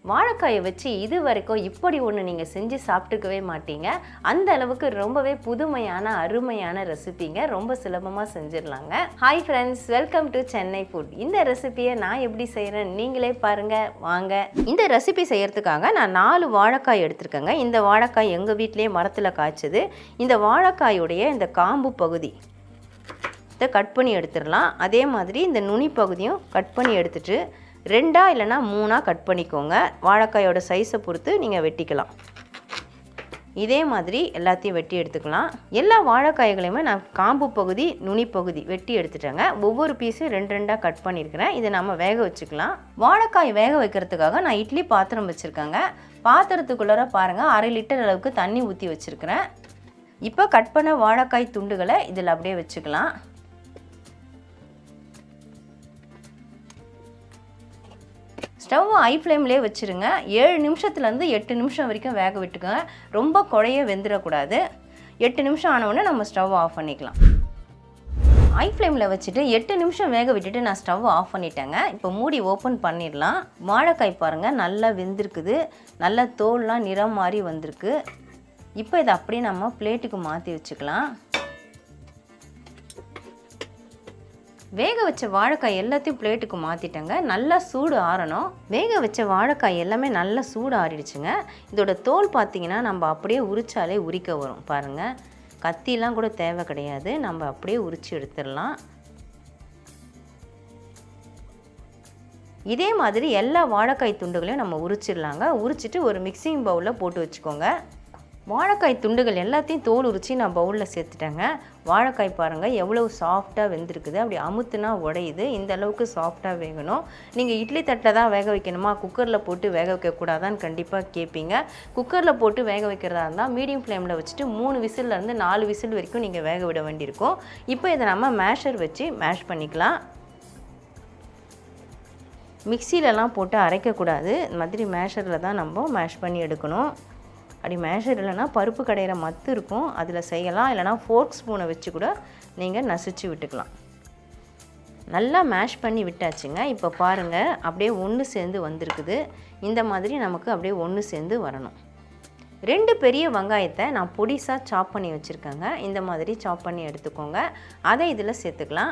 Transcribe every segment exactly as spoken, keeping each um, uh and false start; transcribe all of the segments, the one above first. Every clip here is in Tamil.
வாழைக்காயை வச்சு இது வரைக்கும் இப்படி ஒன்று நீங்கள் செஞ்சு சாப்பிட்டுக்கவே மாட்டீங்க. அந்த அளவுக்கு ரொம்பவே புதுமையான அருமையான ரெசிபிங்க. ரொம்ப சுலபமாக செஞ்சிடலாங்க. Hi friends, welcome to Chennai food. இந்த ரெசிபியை நான் எப்படி செய்கிறேன் நீங்களே பாருங்கள் வாங்க. இந்த ரெசிபி செய்கிறதுக்காக நான் நாலு வாழைக்காய் எடுத்துருக்கேங்க. இந்த வாழைக்காய் எங்கள் வீட்டிலேயே மரத்தில் காய்ச்சது. இந்த வாழைக்காயுடைய இந்த காம்பு பகுதி இதை கட் பண்ணி எடுத்துடலாம். அதே மாதிரி இந்த நுனி பகுதியும் கட் பண்ணி எடுத்துட்டு ரெண்டா இல்லைனா மூணாக கட் பண்ணிக்கோங்க. வாழைக்காயோட சைஸை பொறுத்து நீங்கள் வெட்டிக்கலாம். இதே மாதிரி எல்லாத்தையும் வெட்டி எடுத்துக்கலாம். எல்லா வாழைக்காய்களையுமே நான் காம்பு பகுதி நுனி பகுதி வெட்டி எடுத்துட்டேங்க. ஒவ்வொரு பீஸும் ரெண்டு ரெண்டாக கட் பண்ணியிருக்கிறேன். இதை நம்ம வேக வச்சுக்கலாம். வாழைக்காய் வேக வைக்கிறதுக்காக நான் இட்லி பாத்திரம் வச்சுருக்கேங்க. பாத்திரத்துக்குள்ளார பாருங்கள், அரை லிட்டர் அளவுக்கு தண்ணி ஊற்றி வச்சுருக்கிறேன். இப்போ கட் பண்ண வாழைக்காய் துண்டுகளை இதில் அப்படியே வச்சுக்கலாம். ஸ்டவ் ஹை ஃப்ளேம்லேயே வச்சுருங்க. ஏழு நிமிஷத்துலேருந்து எட்டு நிமிஷம் வரைக்கும் வேக விட்டுக்கோங்க. ரொம்ப குழைய வெந்துடக்கூடாது. எட்டு நிமிஷம் ஆனவுடனே நம்ம ஸ்டவ் ஆஃப் பண்ணிக்கலாம். ஹை ஃப்ளேமில் வச்சுட்டு எட்டு நிமிஷம் வேக விட்டுட்டு நான் ஸ்டவ் ஆஃப் பண்ணிட்டேங்க. இப்போ மூடி ஓப்பன் பண்ணிடலாம். வாழைக்காய் பாருங்கள் நல்லா வெந்திருக்குது. நல்லா தோல்லாம் நிறம் மாதிரி வந்திருக்கு. இப்போ இதை அப்படியே நம்ம பிளேட்டுக்கு மாற்றி வச்சுக்கலாம். வேக வச்ச வாழைக்காய் எல்லாத்தையும் பிளேட்டுக்கு மாற்றிட்டேங்க. நல்லா சூடு ஆறணும். வேக வச்ச வாழைக்காய் எல்லாமே நல்லா சூடு ஆறிடுச்சுங்க. இதோட தோல் பார்த்திங்கன்னா நம்ம அப்படியே உரிச்சாலே உரிக்க வரும் பாருங்கள். கத்திலாம் கூட தேவை கிடையாது. நம்ம அப்படியே உரித்து எடுத்துடலாம். இதே மாதிரி எல்லா வாழைக்காய் துண்டுகளையும் நம்ம உரிச்சிடலாங்க. உரிச்சிட்டு ஒரு மிக்சிங் பவுலில் போட்டு வச்சுக்கோங்க. வாழைக்காய் துண்டுகள் எல்லாத்தையும் தோல் உரித்து நான் பவுலில் சேர்த்துட்டேங்க. வாழைக்காய் பாருங்கள் எவ்வளோ சாஃப்டாக வெந்திருக்குது. அப்படி அமுத்துனா உடையுது. இந்த அளவுக்கு சாஃப்டாக வேகணும். நீங்கள் இட்லி தட்டில் தான் வேக வைக்கணுமா, குக்கரில் போட்டு வேக வைக்கக்கூடாதான்னு கண்டிப்பாக கேட்பீங்க. குக்கரில் போட்டு வேக வைக்கிறதா இருந்தால் மீடியம் ஃப்ளேமில் வச்சுட்டு மூணு விசில்லேருந்து நாலு விசில் வரைக்கும் நீங்கள் வேக விட வேண்டியிருக்கும். இப்போ இதை நம்ம மேஷர் வச்சு மேஷ் பண்ணிக்கலாம். மிக்சிலலாம் போட்டு அரைக்கக்கூடாது. இந்த மாதிரி மேஷரில் தான் நம்ம மேஷ் பண்ணி எடுக்கணும். அப்படி மேஷர் இல்லைனா பருப்பு கடையிற மத்து இருக்கும், அதில் செய்யலாம். இல்லைனா ஃபோர்க் ஸ்பூனை வச்சு கூட நீங்கள் நசிச்சு விட்டுக்கலாம். நல்லா மேஷ் பண்ணி விட்டாச்சுங்க. இப்போ பாருங்கள் அப்படியே ஒன்று சேர்ந்து வந்திருக்குது. இந்த மாதிரி நமக்கு அப்படியே ஒன்று சேர்ந்து வரணும். ரெண்டு பெரிய வெங்காயத்தை நான் பொடிசாக சாப் பண்ணி வச்சுருக்கேங்க. இந்த மாதிரி சாப் பண்ணி எடுத்துக்கோங்க. அதை இதில் சேர்த்துக்கலாம்.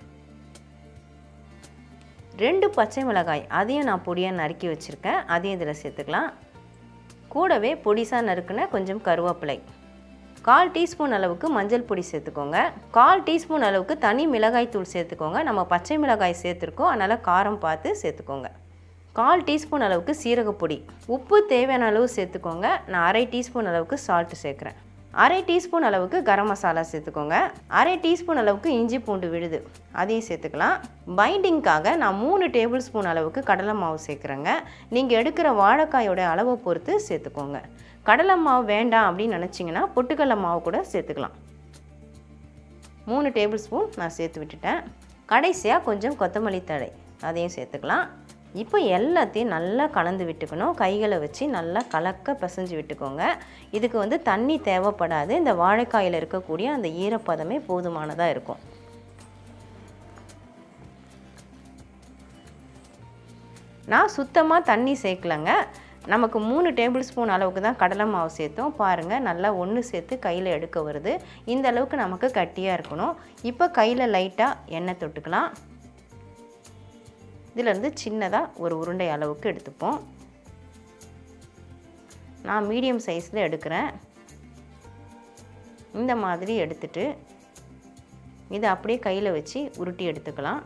ரெண்டு பச்சை மிளகாய் அதையும் நான் பொடியாக நறுக்கி வச்சுருக்கேன். அதையும் இதில் சேர்த்துக்கலாம். கூடவே பொடிசாக நறுக்குன கொஞ்சம் கருவேப்பிலை, கால் டீஸ்பூன் அளவுக்கு மஞ்சள் பொடி சேர்த்துக்கோங்க. கால் டீஸ்பூன் அளவுக்கு தனி மிளகாய் தூள் சேர்த்துக்கோங்க. நம்ம பச்சை மிளகாய் சேர்த்துருக்கோம், அதனால் காரம் பார்த்து சேர்த்துக்கோங்க. கால் டீஸ்பூன் அளவுக்கு சீரகப்பொடி, உப்பு தேவையான அளவு சேர்த்துக்கோங்க. நான் அரை டீஸ்பூன் அளவுக்கு சால்ட்டு சேர்க்குறேன். அரை டீஸ்பூன் அளவுக்கு கரம் மசாலா சேர்த்துக்கோங்க. அரை டீஸ்பூன் அளவுக்கு இஞ்சி பூண்டு விழுது அதையும் சேர்த்துக்கலாம். பைண்டிங்காக நான் மூணு டேபிள் ஸ்பூன் அளவுக்கு கடலை மாவு சேர்க்குறேங்க. நீங்கள் எடுக்கிற வாழைக்காயோட அளவை பொறுத்து சேர்த்துக்கோங்க. கடலை மாவு வேண்டாம் அப்படின்னு நினச்சிங்கன்னா பொட்டுக்கடலை மாவு கூட சேர்த்துக்கலாம். மூணு டேபிள் ஸ்பூன் நான் சேர்த்து விட்டுட்டேன். கடைசியாக கொஞ்சம் கொத்தமல்லி தழை அதையும் சேர்த்துக்கலாம். இப்போ எல்லாத்தையும் நல்லா கலந்து விட்டுக்கணும். கைகளை வச்சு நல்லா கலக்க பிசைஞ்சு விட்டுக்கோங்க. இதுக்கு வந்து தண்ணி தேவைப்படாது. இந்த வாழைக்காயில் இருக்கக்கூடிய அந்த ஈரப்பதமே போதுமானதாக இருக்கும். நான் சுத்தமாக தண்ணி சேர்க்கலைங்க. நமக்கு மூணு டேபிள் ஸ்பூன் அளவுக்கு தான் கடலை மாவு சேர்த்தோம். பாருங்கள் நல்லா ஒன்று சேர்த்து கையில் எடுக்க வருது. இந்த அளவுக்கு நமக்கு கட்டியாக இருக்கணும். இப்போ கையில் லைட்டாக எண்ணெய் தொட்டுக்கலாம். இதிலேருந்து சின்னதாக ஒரு உருண்டை அளவுக்கு எடுத்துப்போம். நான் மீடியம் சைஸில் எடுக்கிறேன். இந்த மாதிரி எடுத்துட்டு இதை அப்படியே கையில் வச்சு உருட்டி எடுத்துக்கலாம்.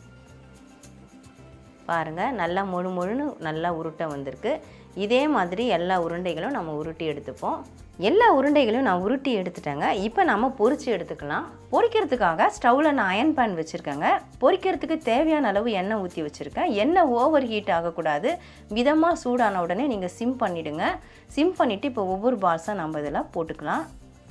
பாருங்கள் நல்லா மொழு மொழுன்னு நல்லா உருட்டை வந்திருக்கு. இதே மாதிரி எல்லா உருண்டைகளும் நம்ம உருட்டி எடுத்துப்போம். எல்லா உருண்டைகளையும் நான் உருட்டி எடுத்துட்டேங்க. இப்போ நம்ம பொரிச்சு எடுத்துக்கலாம். பொரிக்கிறதுக்காக ஸ்டவ்வில் நான் அயன் பேன் வச்சுருக்கேங்க. பொரிக்கிறதுக்கு தேவையான அளவு எண்ணெய் ஊற்றி வச்சுருக்கேன். எண்ணெய் ஓவர் ஹீட் ஆகக்கூடாது. மிதமாக சூடான உடனே நீங்கள் சிம் பண்ணிவிடுங்க. சிம் பண்ணிவிட்டு இப்போ ஒவ்வொரு பால்ஸாக நம்ம இதில் போட்டுக்கலாம்.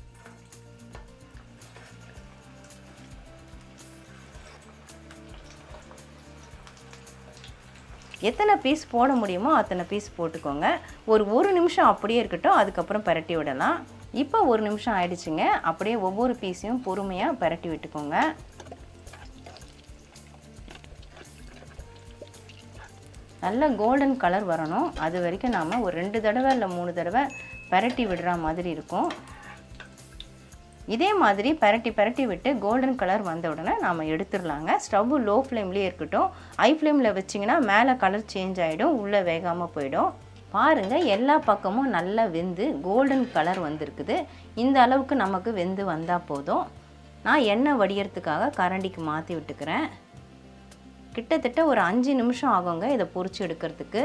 எத்தனை பீஸ் போட முடியுமோ அத்தனை பீஸ் போட்டுக்கோங்க. ஒரு ஒரு நிமிஷம் அப்படியே இருக்கட்டும். அதுக்கப்புறம் பரட்டி விடலாம். இப்போ ஒரு நிமிஷம் ஆயிடுச்சுங்க. அப்படியே ஒவ்வொரு பீஸையும் பொறுமையாக பரட்டி விட்டுக்கோங்க. நல்ல கோல்டன் கலர் வரணும். அது வரைக்கும் நாம் ஒரு ரெண்டு தடவை இல்லை மூணு தடவை பரட்டி விடுற மாதிரி இருக்கும். இதே மாதிரி பரட்டி பரட்டி விட்டு கோல்டன் கலர் வந்த உடனே நாம் எடுத்துடலாங்க. ஸ்டவ் லோ ஃப்ளேம்லேயே இருக்கட்டும். ஹை ஃப்ளேமில் வச்சிங்கன்னா மேலே கலர் சேஞ்ச் ஆகிடும், உள்ளே வேகாமல் போயிடும். பாருங்கள், எல்லா பக்கமும் நல்லா வெந்து கோல்டன் கலர் வந்திருக்குது. இந்த அளவுக்கு நமக்கு வெந்து வந்தால் போதும். நான் எண்ணெய் வடிகிறதுக்காக கரண்டிக்கு மாற்றி விட்டுக்கிறேன். கிட்டத்தட்ட ஒரு அஞ்சு நிமிஷம் ஆகுங்க இதை பொரிச்சு எடுக்கிறதுக்கு.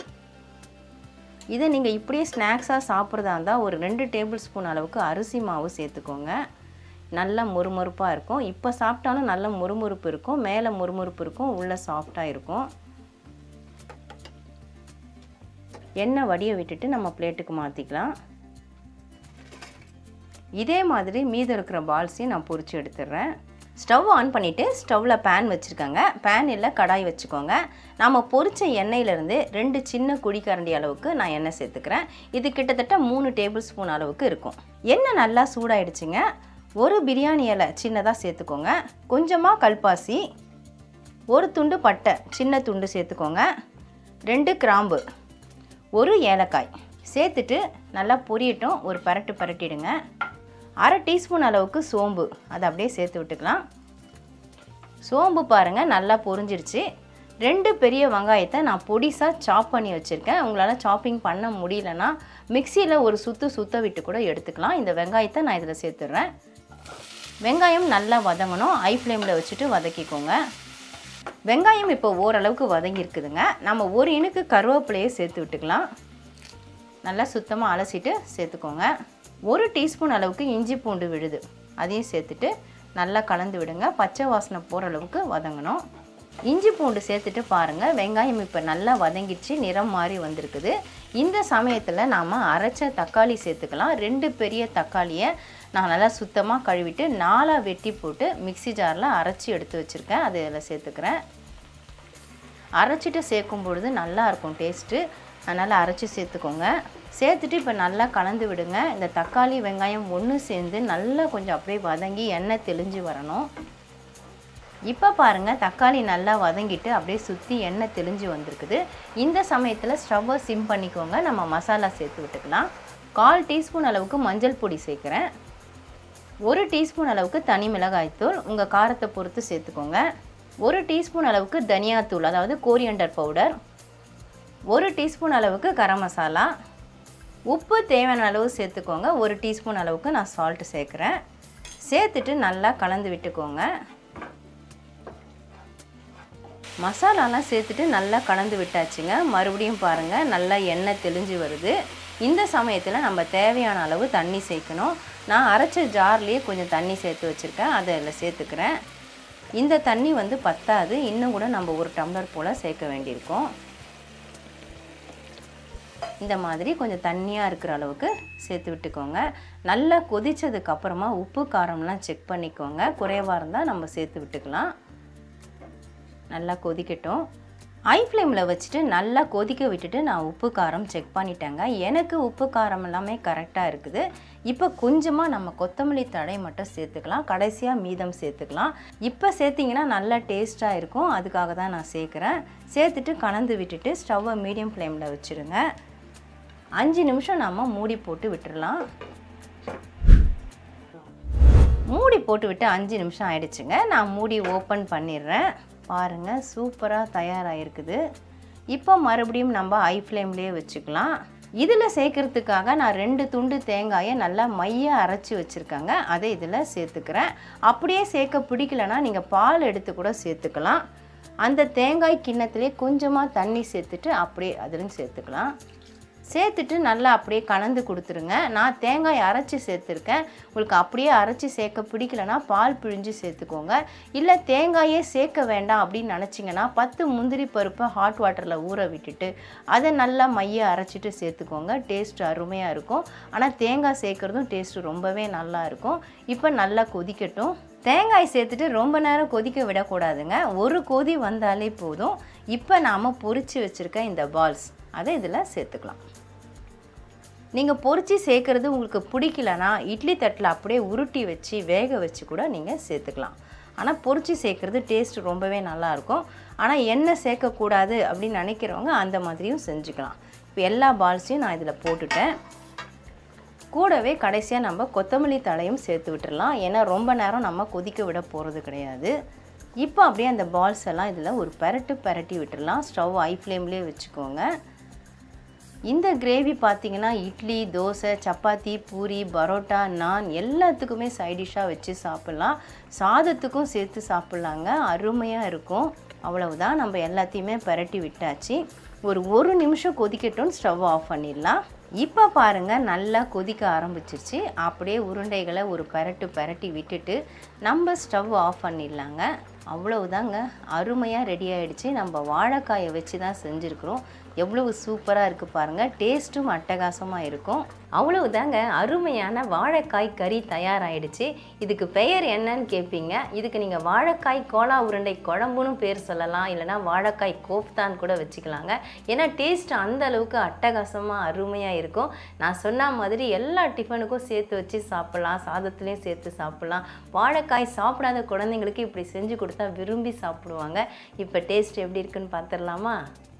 இதை நீங்கள் இப்படியே ஸ்நாக்ஸாக சாப்பிட்றதா இருந்தால் ஒரு ரெண்டு டேபிள் ஸ்பூன் அளவுக்கு அரிசி மாவு சேர்த்துக்கோங்க. நல்லா மொறுமொறுப்பாக இருக்கும். இப்போ சாப்பிட்டாலும் நல்ல மொறுமொறுப்பு இருக்கும், மேலே மொறுமொறுப்பு இருக்கும், உள்ளே சாஃப்டாக இருக்கும். எண்ணெய் வடிய விட்டுட்டு நம்ம பிளேட்டுக்கு மாற்றிக்கலாம். இதே மாதிரி மீதம் இருக்கிற பால்ஸையும் நான் பொரிச்சு எடுத்துடுறேன். ஸ்டவ் ஆன் பண்ணிவிட்டு ஸ்டவ்வில் பேன் வச்சுருக்காங்க. பேன் இல்லை கடாய் வச்சுக்கோங்க. நம்ம பொரிச்ச எண்ணெயிலேருந்து ரெண்டு சின்ன குழிக்கரண்டி அளவுக்கு நான் எண்ணெய் சேர்த்துக்கிறேன். இது கிட்டத்தட்ட மூணு டேபிள் ஸ்பூன் அளவுக்கு இருக்கும். எண்ணெய் நல்லா சூடாயிடுச்சுங்க. ஒரு பிரியாணி இலை சின்னதாக சேர்த்துக்கோங்க. கொஞ்சமாக கல்பாசி, ஒரு துண்டு பட்டை சின்ன துண்டு சேர்த்துக்கோங்க, ரெண்டு கிராம்பு, ஒரு ஏலக்காய் சேர்த்துட்டு நல்லா பொரியட்டும். ஒரு பரட்டு பரட்டிடுங்க. அரை டீஸ்பூன் அளவுக்கு சோம்பு அதை அப்படியே சேர்த்து விட்டுக்கலாம். சோம்பு பாருங்கள் நல்லா பொரிஞ்சிருச்சு. ரெண்டு பெரிய வெங்காயத்தை நான் பொடிசாக சாப் பண்ணி வச்சுருக்கேன். உங்களால் சாப்பிங் பண்ண முடியலன்னா மிக்சியில் ஒரு சுற்று சுற்ற விட்டு கூட எடுத்துக்கலாம். இந்த வெங்காயத்தை நான் இதில் சேர்த்துடுறேன். வெங்காயம் நல்லா வதங்கணும். ஹை ஃப்ளேமில் வச்சுட்டு வதக்கிக்கோங்க. வெங்காயம் இப்போ ஓரளவுக்கு வதங்கி இருக்குதுங்க. நம்ம ஒரு இனுக்கு கருவேப்பிலையை சேர்த்து விட்டுக்கலாம். நல்லா சுத்தமாக அலசிட்டு சேர்த்துக்கோங்க. ஒரு டீஸ்பூன் அளவுக்கு இஞ்சி பூண்டு விழுது அதையும் சேர்த்துட்டு நல்லா கலந்து விடுங்க. பச்சை வாசனை போகிற அளவுக்கு வதங்கணும். இஞ்சி பூண்டு சேர்த்துட்டு பாருங்கள், வெங்காயம் இப்போ நல்லா வதங்கிடுச்சு, நிறம் மாறி வந்திருக்குது. இந்த சமயத்தில் நாம் அரைச்ச தக்காளி சேர்த்துக்கலாம். ரெண்டு பெரிய தக்காளியை நான் நல்லா சுத்தமாக கழுவிட்டு நாலாக வெட்டி போட்டு மிக்சி ஜாரில் அரைச்சி எடுத்து வச்சுருக்கேன். அதை இதில் சேர்த்துக்கிறேன். அரைச்சிட்டு சேர்க்கும் பொழுது நல்லாயிருக்கும் டேஸ்ட்டு. அதனால் அரைச்சி சேர்த்துக்கோங்க. சேர்த்துட்டு இப்போ நல்லா கலந்து விடுங்க. இந்த தக்காளி வெங்காயம் ஒன்று சேர்ந்து நல்லா கொஞ்சம் அப்படியே வதங்கி எண்ணெய் தெளிஞ்சு வரணும். இப்போ பாருங்கள், தக்காளி நல்லா வதங்கிட்டு அப்படியே சுற்றி எண்ணெய் தெளிஞ்சு வந்திருக்குது. இந்த சமயத்தில் ஸ்டவ்வை சிம் பண்ணிக்கோங்க. நம்ம மசாலா சேர்த்து விட்டுக்கலாம். கால் டீஸ்பூன் அளவுக்கு மஞ்சள் பொடி சேர்க்குறேன். ஒரு டீஸ்பூன் அளவுக்கு தனி மிளகாய்த்தூள் உங்கள் காரத்தை பொறுத்து சேர்த்துக்கோங்க. ஒரு டீஸ்பூன் அளவுக்கு தனியாத்தூள் அதாவது கோரியண்டர் பவுடர், ஒரு டீஸ்பூன் அளவுக்கு கரம் மசாலா, உப்பு தேவையான அளவு சேர்த்துக்கோங்க. ஒரு டீஸ்பூன் அளவுக்கு நான் சால்ட்டு சேர்க்குறேன். சேர்த்துட்டு நல்லா கலந்து விட்டுக்கோங்க. மசாலாலாம் சேர்த்துட்டு நல்லா கலந்து விட்டாச்சுங்க. மறுபடியும் பாருங்கள், நல்லா எண்ணெய் தெளிஞ்சு வருது. இந்த சமயத்தில் நம்ம தேவையான அளவு தண்ணி சேர்க்கணும். நான் அரைச்ச ஜார்லேயே கொஞ்சம் தண்ணி சேர்த்து வச்சுருக்கேன், அதை அதில் சேர்த்துக்கிறேன். இந்த தண்ணி வந்து பத்தாது, இன்னும் கூட நம்ம ஒரு டம்ளர் போல் சேர்க்க வேண்டியிருக்கும். இந்த மாதிரி கொஞ்சம் தண்ணியாக இருக்கிற அளவுக்கு சேர்த்து விட்டுக்கோங்க. நல்லா கொதித்ததுக்கப்புறமா உப்பு காரம்லாம் செக் பண்ணிக்கோங்க. குறைவாக இருந்தால் நம்ம சேர்த்து விட்டுக்கலாம். நல்லா கொதிக்கட்டும். ஹை ஃப்ளேமில் வச்சுட்டு நல்லா கொதிக்க விட்டுட்டு நான் உப்பு காரம் செக் பண்ணிட்டேங்க. எனக்கு உப்பு காரம் எல்லாமே கரெக்டாக இருக்குது. இப்போ கொஞ்சமாக நம்ம கொத்தமல்லி தழை மட்டும் சேர்த்துக்கலாம். கடைசியாக மீதம் சேர்த்துக்கலாம். இப்போ சேர்த்திங்கன்னா நல்லா டேஸ்ட்டாக இருக்கும். அதுக்காக தான் நான் சேர்க்குறேன். சேர்த்துட்டு கலந்து விட்டுட்டு ஸ்டவ்வை மீடியம் ஃப்ளேமில் வச்சுருங்க. அஞ்சு நிமிஷம் நம்ம மூடி போட்டு விட்டுடலாம். மூடி போட்டு விட்டு அஞ்சு நிமிஷம் ஆயிடுச்சுங்க. நான் மூடி ஓப்பன் பண்ணிடுறேன். பாருங்கள், சூப்பராக தயாராகிருக்குது. இப்போ மறுபடியும் நம்ம ஹை ஃப்ளேம்லேயே வச்சுக்கலாம். இதில் சேர்க்கறதுக்காக நான் ரெண்டு துண்டு தேங்காயை நல்லா மையாக அரைச்சி வச்சுருக்கேங்க. அதை இதில் சேர்த்துக்கிறேன். அப்படியே சேர்க்க பிடிக்கலன்னா நீங்கள் பால் எடுத்து கூட சேர்த்துக்கலாம். அந்த தேங்காய் கிண்ணத்துலேயே கொஞ்சமாக தண்ணி சேர்த்துட்டு அப்படியே அதிலும் சேர்த்துக்கலாம். சேர்த்துட்டு நல்லா அப்படியே கலந்து கொடுத்துருங்க. நான் தேங்காய் அரைச்சி சேர்த்துருக்கேன். உங்களுக்கு அப்படியே அரைச்சி சேர்க்க பிடிக்கலனா பால் பிழிஞ்சு சேர்த்துக்கோங்க. இல்லை தேங்காயே சேர்க்க வேண்டாம் அப்படின்னு நினச்சிங்கன்னா பத்து முந்திரி பருப்பை ஹாட் வாட்டரில் ஊற விட்டுட்டு அதை நல்லா மைய அரைச்சிட்டு சேர்த்துக்கோங்க. டேஸ்ட் அருமையாக இருக்கும். ஆனால் தேங்காய் சேர்க்குறதும் டேஸ்ட்டு ரொம்பவே நல்லா இருக்கும். இப்போ நல்லா கொதிக்கட்டும். தேங்காய் சேர்த்துட்டு ரொம்ப நேரம் கொதிக்க விடக்கூடாதுங்க. ஒரு கொதி வந்தாலே போதும். இப்போ நாம் பொரித்து வச்சுருக்க இந்த பால்ஸ் அதை இதில் சேர்த்துக்கலாம். நீங்கள் பொரித்து சேர்க்குறது உங்களுக்கு பிடிக்கலனா இட்லி தட்டில் அப்படியே உருட்டி வச்சு வேக வச்சு கூட நீங்கள் சேர்த்துக்கலாம். ஆனால் பொரித்து சேர்க்குறது டேஸ்ட் ரொம்பவே நல்லாயிருக்கும். ஆனால் எண்ணெய் சேர்க்கக்கூடாது அப்படின்னு நினைக்கிறவங்க அந்த மாதிரியும் செஞ்சுக்கலாம். இப்போ எல்லா பால்ஸையும் நான் இதில் போட்டுட்டேன். கூடவே கடைசியாக நம்ம கொத்தமல்லி தழையும் சேர்த்து விட்டுடலாம். ஏன்னா ரொம்ப நேரம் நம்ம கொதிக்க விட போகிறது கிடையாது. இப்போ அப்படியே அந்த பால்ஸ் எல்லாம் இதில் ஒரு பெரட்டு பெரட்டி விட்டுடலாம். ஸ்டவ் ஹை ஃப்ளேம்லேயே வச்சுக்கோங்க. இந்த கிரேவி பார்த்திங்கன்னா இட்லி, தோசை, சப்பாத்தி, பூரி, பரோட்டா, நான் எல்லாத்துக்குமே சைடிஷ்ஷாக வச்சு சாப்பிட்லாம். சாதத்துக்கும் சேர்த்து சாப்பிட்லாங்க. அருமையாக இருக்கும். அவ்வளவுதான், நம்ம எல்லாத்தையுமே பெரட்டி விட்டாச்சு. ஒரு ஒரு நிமிஷம் கொதிக்கட்டும், ஸ்டவ் ஆஃப் பண்ணிடலாம். இப்போ பாருங்கள், நல்லா கொதிக்க ஆரம்பிச்சிருச்சு. அப்படியே உருண்டைகளை ஒரு பெரட்டு பெரட்டி விட்டுட்டு நம்ம ஸ்டவ் ஆஃப் பண்ணிடலாங்க. அவ்வளவுதாங்க, அருமையாக ரெடி ஆகிடுச்சு. நம்ம வாழைக்காயை வச்சு தான் செஞ்சுருக்குறோம். எவ்வளவு சூப்பராக இருக்குது பாருங்கள். டேஸ்ட்டும் அட்டகாசமாக இருக்கும். அவ்வளவுதாங்க, அருமையான வாழைக்காய் கறி தயாராகிடுச்சு. இதுக்கு பெயர் என்னன்னு கேட்பீங்க. இதுக்கு நீங்கள் வாழைக்காய் கோலா உருண்டை குழம்புன்னு பேர் சொல்லலாம், இல்லைனா வாழைக்காய் கோஃப்தான் கூட வச்சுக்கலாங்க. ஏன்னா டேஸ்ட் அந்த அளவுக்கு அட்டகாசமாக அருமையாக இருக்கும். நான் சொன்ன மாதிரி எல்லா டிஃபனுக்கும் சேர்த்து வச்சு சாப்பிட்லாம், சாதத்துலேயும் சேர்த்து சாப்பிட்லாம். வாழைக்காய் சாப்பிடாத குழந்தைங்களுக்கு இப்படி செஞ்சு கொடுத்தா விரும்பி சாப்பிடுவாங்க. இப்போ டேஸ்ட் எப்படி இருக்குன்னு பார்த்துடலாமா?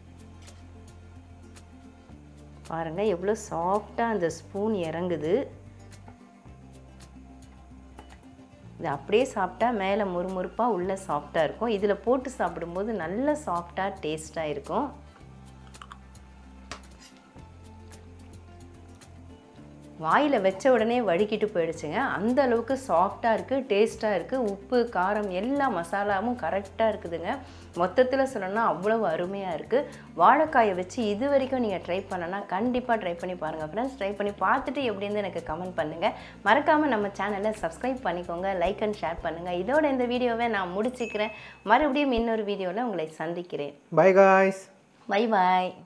பாருங்கள் எவ்வளோ சாஃப்டாக அந்த ஸ்பூன் இறங்குது. இது அப்படியே சாப்பிட்டா மேலே முறுமுறுப்பாக உள்ளே சாஃப்டாக இருக்கும். இதில் போட்டு சாப்பிடும்போது நல்ல சாஃப்டாக டேஸ்ட்டாக இருக்கும். வாயில் வச்ச உடனே வடிக்கிட்டு போயிடுச்சுங்க. அந்த அளவுக்கு சாஃப்டாக இருக்குது, டேஸ்ட்டாக இருக்குது. உப்பு, காரம் எல்லா மசாலாவும் கரெக்டாக இருக்குதுங்க. மொத்தத்தில் சொல்லணும்னா அவ்வளவு அருமையாக இருக்குது. வாழைக்காயை வச்சு இது வரைக்கும் நீங்கள் ட்ரை பண்ணனா கண்டிப்பாக ட்ரை பண்ணி பாருங்கள் ஃப்ரெண்ட்ஸ். ட்ரை பண்ணி பார்த்துட்டு எப்படி இருந்து எனக்கு கமெண்ட் பண்ணுங்கள். மறக்காமல் நம்ம சேனலை சப்ஸ்கிரைப் பண்ணிக்கோங்க, லைக் அண்ட் ஷேர் பண்ணுங்கள். இதோட இந்த வீடியோவை நான் முடிச்சுக்கிறேன். மறுபடியும் இன்னொரு வீடியோவில் உங்களை சந்திக்கிறேன். Bye guys. பை பாய்.